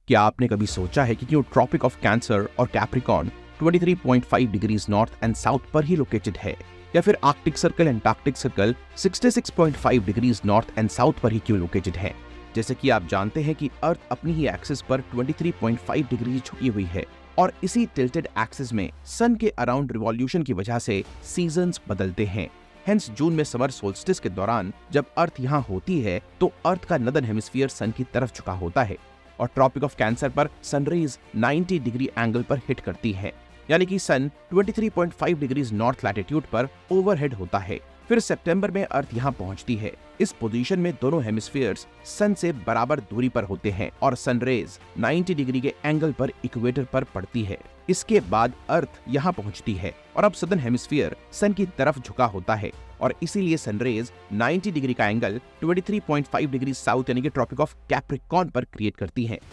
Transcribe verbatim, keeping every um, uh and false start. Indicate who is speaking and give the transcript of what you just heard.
Speaker 1: क्या आपने कभी सोचा है कि क्यों ट्रॉपिक ऑफ कैंसर और कैप्रिकॉर्न तेईस पॉइंट पाँच डिग्रीज नॉर्थ एंड साउथ पर ही लोकेटेड है, या फिर आर्कटिक सर्कल एंटार्क्टिक सर्कल छियासठ पॉइंट पाँच डिग्रीज नॉर्थ एंड साउथ पर ही क्यों लोकेटेड है? जैसे कि आप जानते हैं कि अर्थ अपनी ही एक्सिस पर तेईस पॉइंट पाँच डिग्री झुकी हुई है और इसी टिल्टेड एक्सिस में सन के अराउंड रिवॉल्यूशन की वजह से सीजन्स बदलते हैं। हेंस जून में समर सोल्स्टिस के दौरान जब अर्थ यहाँ होती है तो अर्थ का नदर्न हेमिस्फीयर सन की तरफ झुका होता है और ट्रॉपिक ऑफ कैंसर पर सनरेज नब्बे डिग्री एंगल पर हिट करती है, यानी कि सन तेईस पॉइंट पाँच डिग्रीज नॉर्थ लैटिट्यूड पर ओवरहेड होता है। फिर सितंबर में अर्थ यहाँ पहुंचती है। इस पोजीशन में दोनों हेमिस्फीयर्स सन से बराबर दूरी पर होते हैं और सनरेज नब्बे डिग्री के एंगल पर इक्वेटर पर पड़ती है। इसके बाद अर्थ यहाँ पहुंचती है और अब सदर्न हेमिस्फीयर सन की तरफ झुका होता है और इसीलिए सनरेज नब्बे डिग्री का एंगल तेईस पॉइंट पाँच डिग्री साउथ यानी कि ट्रॉपिक ऑफ कैप्रिकॉर्न पर क्रिएट करती हैं।